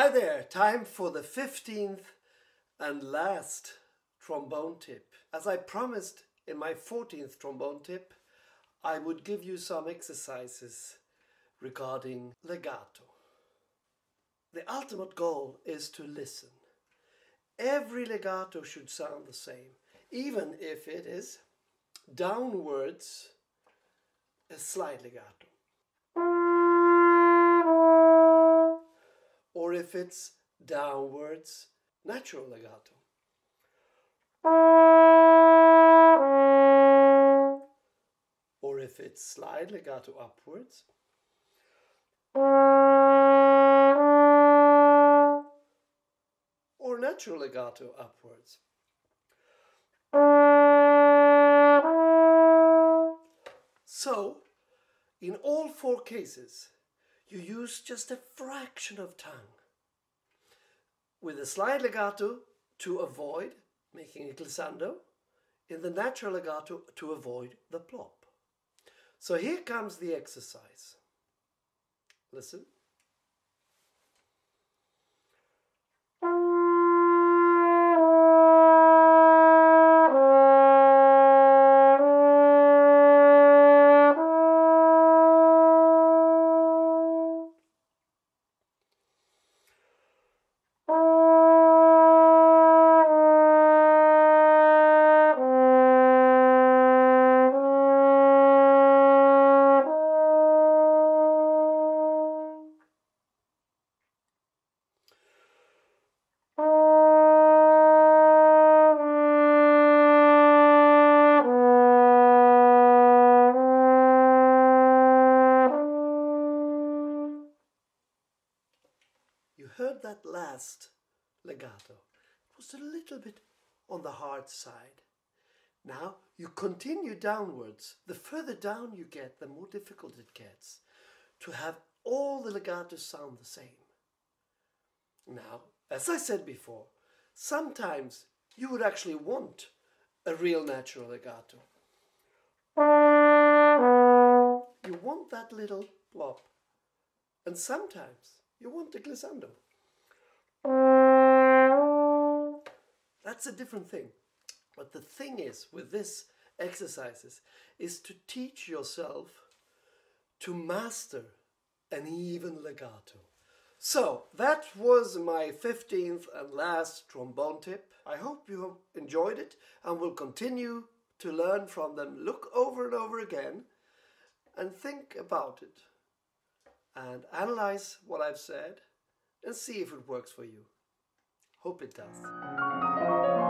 Hi there, time for the 15th and last trombone tip. As I promised in my 14th trombone tip, I would give you some exercises regarding legato. The ultimate goal is to listen. Every legato should sound the same, even if it is downwards a slight legato. Or if it's downwards, natural legato. Or if it's slide legato upwards. Or natural legato upwards. So, in all four cases, you use just a fraction of tongue. With a slide legato to avoid making a glissando, in the natural legato to avoid the plop. So here comes the exercise. Listen. You heard that last legato. It was a little bit on the hard side. Now you continue downwards. The further down you get, the more difficult it gets to have all the legatos sound the same. Now, as I said before, sometimes you would actually want a real natural legato. You want that little plop. And sometimes you want a glissando. That's a different thing. But the thing is, with this exercises, is to teach yourself to master an even legato. So, that was my 15th and last trombone tip. I hope you enjoyed it and will continue to learn from them. Look over and over again and think about it. And analyze what I've said and see if it works for you. Hope it does.